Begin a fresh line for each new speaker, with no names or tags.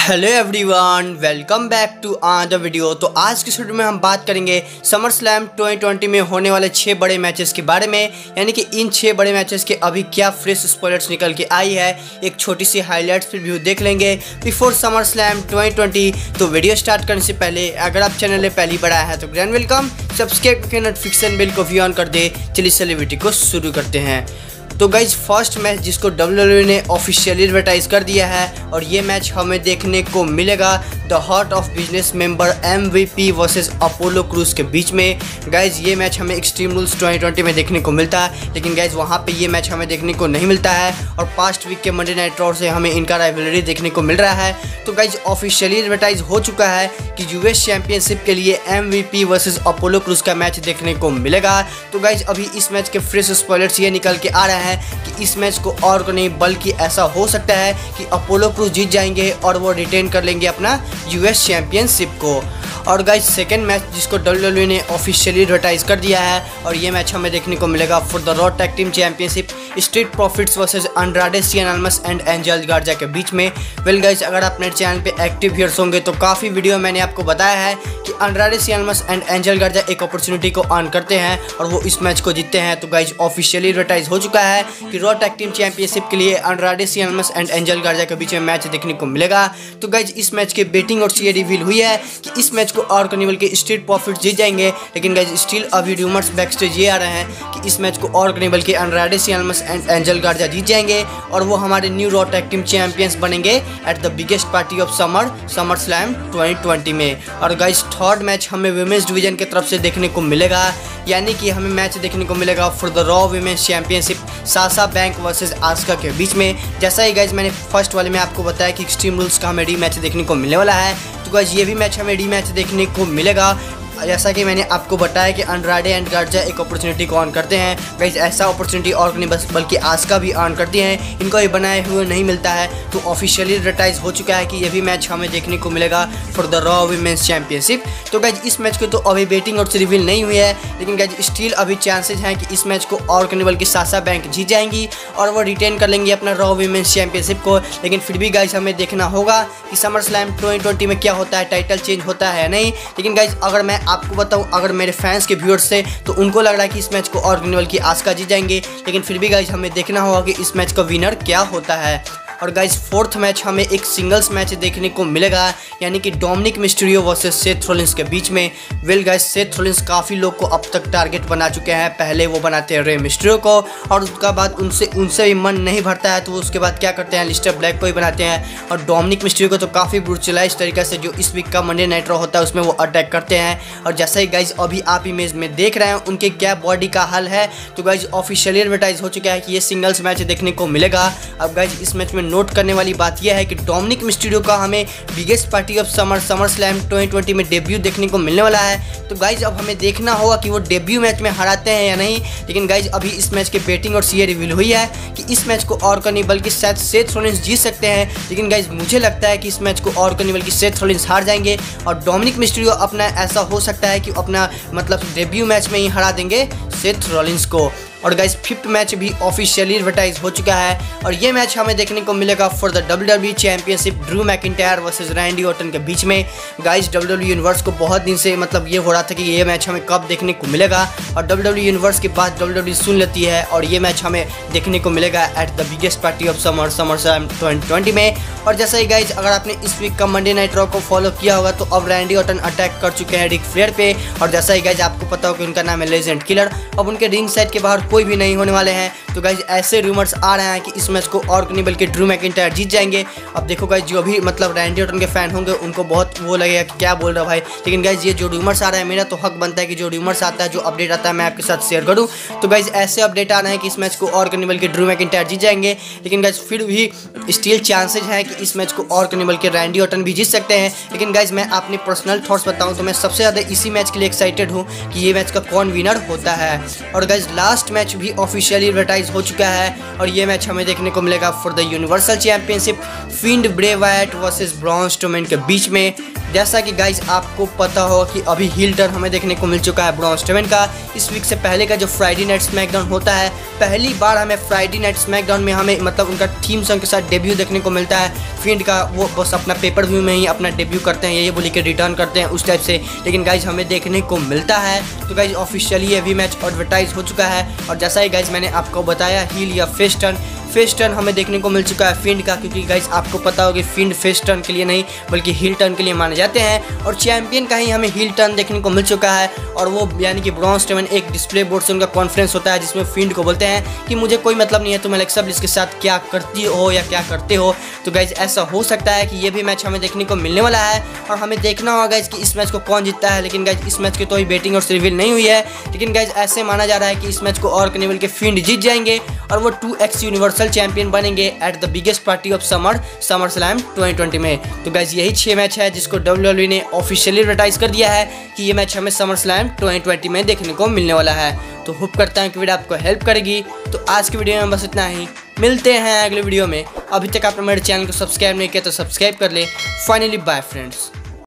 Hello everyone, welcome back to another video. तो आज की वीडियो में हम बात करेंगे समर स्लैम 2020 में होने वाले 6 बड़े मैचेस के बारे में, यानी कि इन 6 बड़े मैचेस के अभी क्या फ्रेश स्पॉयलर्स निकल के आई है। एक छोटी सी हाईलाइट्स रिव्यू देख लेंगे बिफोर समर स्लैम 2020। तो वीडियो स्टार्ट करने से पहले अगर आप चैनल में पहली बार आया है तो ग्रैंड वेलकम, सब्सक्राइब करके नोटिफिकेशन बेल को भी ऑन कर दे। चलिए सेलिब्रिटी को शुरू करते हैं। तो गाइज फर्स्ट मैच जिसको WWE ने ऑफिशियली एडवर्टाइज कर दिया है और ये मैच हमें देखने को मिलेगा the hurt of business member MVP versus Apollo Crews के बीच में। गाइज ये मैच हमें एक्सट्रीम रूल्स 2020 में देखने को मिलता है, लेकिन गाइज वहाँ पे ये मैच हमें देखने को नहीं मिलता है और पास्ट वीक के मंडे नाइट रॉ से हमें इनका राइवलरी देखने को मिल रहा है। तो गाइज ऑफिशियली एडवर्टाइज हो चुका है कि US चैंपियनशिप के लिए MVP वर्सेस अपोलो क्रूज का मैच देखने को मिलेगा। तो गाइज अभी इस मैच के फ्रेश स्पॉयलर्स ये निकल के आ रहे हैं कि इस मैच को और नहीं बल्कि ऐसा हो सकता है कि अपोलो क्रूज जीत जाएंगे और वो रिटेन कर लेंगे अपना US चैंपियनशिप को। और गाइज सेकंड मैच जिसको WWE ने ऑफिशियली एडवर्टाइज कर दिया है और ये मैच हमें देखने को मिलेगा for the Raw tag team championship Street Profits versus Andrade Cien Almas and Angel Garza के बीच में। वेल गाइज अगर आप मेरे चैनल पे एक्टिव व्यूअर्स होंगे तो काफ़ी वीडियो मैंने आपको बताया है कि अंड्राडे सियन आल्मस एंड एंजल गार्जा एक अपॉर्चुनिटी को ऑन करते हैं और वो इस मैच को जीतते हैं। तो गाइज ऑफिशियली एडवर्टाइज हो चुका है कि रॉ टैग टीम चैंपियनशिप के लिए अंड्राडे Cien Almas and Angel Garza के बीच में मैच देखने को मिलेगा। तो गाइज इस मैच के बेटिंग और ये रिवील हुई है कि इस मैच को और कार्निवल के स्ट्रीट प्रॉफिट्स जीत जाएंगे, लेकिन गाइज स्टिल अभी रूमर्स बैकस्टेज ये आ रहे हैं कि इस मैच को और कार्निवल के अंड्राडे सियन आल्मस एंड एंजल गार्जा जीत जाएंगे और वो हमारे new Raw tag team champions बनेंगे at the biggest party of SummerSlam 2020 में। और गाइज थर्ड मैच हमें विमेंस डिवीजन की तरफ से देखने को मिलेगा, यानी कि हमें मैच देखने को मिलेगा for the Raw women's championship Sasha Banks versus Asuka के बीच में। जैसा ही गाइज मैंने फर्स्ट वाले में आपको बताया कि एक्सट्रीम रूल्स का हमें रीमैच देखने को मिलने वाला है, तो गाइज ये भी मैच हमें रीमैच देखने को मिलेगा। जैसा कि मैंने आपको बताया कि अंड्राडे एंड गार्जा एक अपॉर्चुनिटी को ऑन करते हैं, गाइज ऐसा अपॉर्चुनिटी और नहीं बस बल्कि आस्का भी ऑन करती हैं, इनको ये बनाए हुए नहीं मिलता है। तो ऑफिशियली एडवर्टाइज हो चुका है कि ये भी मैच हमें देखने को मिलेगा for the Raw women's championship. तो गाइज इस मैच को तो अभी बेटिंग और रिवील नहीं हुई है, लेकिन गाइज स्टिल अभी चांसेज हैं कि इस मैच को और कार्निवल की साशा बैंक जीत जाएंगी और वो रिटेन कर लेंगे अपना रॉ विमेंस चैंपियनशिप को। लेकिन फिर भी गाइज हमें देखना होगा कि समर स्लैम 2020 में क्या होता है, टाइटल चेंज होता है या नहीं। लेकिन गाइज अगर मैं आपको बताऊँ, अगर मेरे फैंस के व्यूअर्स से तो उनको लग रहा है कि इस मैच को और कार्निवल की आस्का जीत जाएंगे, लेकिन फिर भी गाइज हमें देखना होगा कि इस मैच का विनर क्या होता है। और गाइज फोर्थ मैच हमें एक सिंगल्स मैच देखने को मिलेगा, यानी कि Dominik Mysterio versus Seth Rollins के बीच में। वेल गाइज सेथ रॉलिंस काफ़ी लोग को अब तक टारगेट बना चुके हैं, पहले वो बनाते हैं रे मिस्टीरियो को और उसका बाद उनसे भी मन नहीं भरता है तो उसके बाद क्या करते हैं, लिस्टर ब्लैक को ही बनाते हैं और डोमिनिक मिस्टीरियो को तो काफ़ी ब्रूटलाइज तरीके से जो इस वीक का मंडे नाइट रॉ होता है उसमें वो अटैक करते हैं। और जैसा ही गाइज अभी आप इमेज में देख रहे हैं उनके क्या बॉडी का हाल है, तो गाइज ऑफिशियली एडवर्टाइज हो चुका है कि ये सिंगल्स मैच देखने को मिलेगा। अब गाइज इस मैच में नोट करने वाली बात यह है कि डोमिनिक मिस्टीरियो का हमें biggest party of SummerSlam 2020 में डेब्यू देखने को मिलने वाला है। तो गाइज अब हमें देखना होगा कि वो डेब्यू मैच में हराते हैं या नहीं। लेकिन गाइज अभी इस मैच के बेटिंग और ये रिवील हुई है कि इस मैच को और नहीं बल्कि शायद सेथ रॉलिंस जीत सकते हैं, लेकिन गाइज मुझे लगता है कि इस मैच को और नहीं बल्कि सेथ रॉलिंस हार जाएंगे और डोमिनिक मिस्टीरियो अपना ऐसा हो सकता है कि अपना मतलब डेब्यू मैच में ही हरा देंगे सेथ रॉलिंस को। और गाइज फिफ्थ मैच भी ऑफिशियली एडवर्टाइज हो चुका है और ये मैच हमें देखने को मिलेगा for the WWE championship Drew McIntyre versus Randy Orton के बीच में। गाइज WWE यूनिवर्स को बहुत दिन से मतलब ये हो रहा था कि ये मैच हमें कब देखने को मिलेगा और WWE यूनिवर्स के बाद WWE सुन लेती है और ये मैच हमें देखने को मिलेगा at the biggest party of SummerSlam 2020 में। और जैसा ही गाइज अगर आपने इस वीक का मंडे नाइट रॉ को फॉलो किया होगा तो अब रैंडी ऑर्टन अटैक कर चुके हैं रिक फ्लेयर पे और जैसा ही गाइज आपको पता हो कि उनका नाम है लेजेंड किलर, अब उनके रिंग साइड के बाहर कोई भी नहीं होने वाले हैं। तो गाइज ऐसे रूमर्स आ रहे हैं कि इस मैच को और कार्निवल के ड्रू मैकिंटायर जीत जाएंगे। अब देखो गाइज जो भी मतलब रैंडी ऑर्टन के फैन होंगे उनको बहुत वो लगेगा कि क्या बोल रहा भाई, लेकिन गाइज ये जो रूमर्स आ रहा है मेरा तो हक बनता है कि जो रूमर्स आता है, जो अपडेट आता है मैं आपके साथ शेयर करूँ। तो गाइज ऐसे अपडेट आ रहे हैं कि इस मैच को और कार्निवल के ड्रू मैकिंटायर जीत जाएंगे, लेकिन गाइज फिर भी स्टिल चांसेज हैं कि इस मैच को और कार्निवल के रैंडी ऑर्टन भी जीत सकते हैं। लेकिन गाइज मैं अपने पर्सनल थॉट्स बताऊँ तो मैं सबसे ज़्यादा इसी मैच के लिए एक्साइटेड हूँ कि ये मैच का कौन विनर होता है। और गाइज लास्ट मैच भी ऑफिशियली एडवर्टाइज हो चुका है और ये मैच हमें देखने को मिलेगा for the universal championship Fiend Bray Wyatt versus Braun Strowman के बीच में। जैसा कि गाइज आपको पता हो कि अभी हील टर्न हमें देखने को मिल चुका है ब्रॉन स्ट्रोमैन का। इस वीक से पहले का जो फ्राइडे नाइट स्मैकडाउन होता है, पहली बार हमें फ्राइडे नाइट स्मैकडाउन में हमें मतलब उनका थीम सॉन्ग के साथ डेब्यू देखने को मिलता है। फिंड का वो बस अपना पेपर व्यू में ही अपना डेब्यू करते हैं, ये बोली के रिटर्न करते हैं उस टाइप से, लेकिन गाइज हमें देखने को मिलता है। तो गाइज ऑफिशियली ये भी मैच एडवर्टाइज हो चुका है। और जैसा ही गाइज मैंने आपको बताया, हील या फेस टर्न हमें देखने को मिल चुका है फिंड का, क्योंकि गाइज आपको पता होगा फिंड फेस टर्न के लिए नहीं बल्कि हील टर्न के लिए माने जाते हैं। और चैंपियन का ही हमें हील टर्न देखने को मिल चुका है, और वो यानी कि ब्रॉन स्ट्रोमैन एक डिस्प्ले बोर्ड से उनका कॉन्फ्रेंस होता है जिसमें फिंड को बोलते हैं कि मुझे कोई मतलब नहीं है तुम एलेक्सा ब्लिस के साथ क्या करती हो या क्या करते हो। तो गाइज ऐसा हो सकता है कि ये भी मैच हमें देखने को मिलने वाला है, और हमें देखना होगा गाइज कि इस मैच को कौन जीतता है। लेकिन गाइज इस मैच की तो ही बेटिंग और रिवील नहीं हुई है, लेकिन गाइज ऐसे माना जा रहा है कि इस मैच को और कैनिबल के फिंड जीत जाएंगे और वो 2x यूनिवर्सल चैंपियन बनेंगे at the biggest party of SummerSlam 2020 में। तो गाइज यही 6 मैच है जिसको WWE ने ऑफिशियली एडवर्टाइज कर दिया है कि ये मैच हमें समर स्लैम 2020 में देखने को मिलने वाला है। तो होप करता हूं कि वीडियो आपको हेल्प करेगी। तो आज की वीडियो में बस इतना ही, मिलते हैं अगले वीडियो में। अभी तक आपने मेरे चैनल को सब्सक्राइब नहीं किया तो सब्सक्राइब कर ले। Finally bye friends.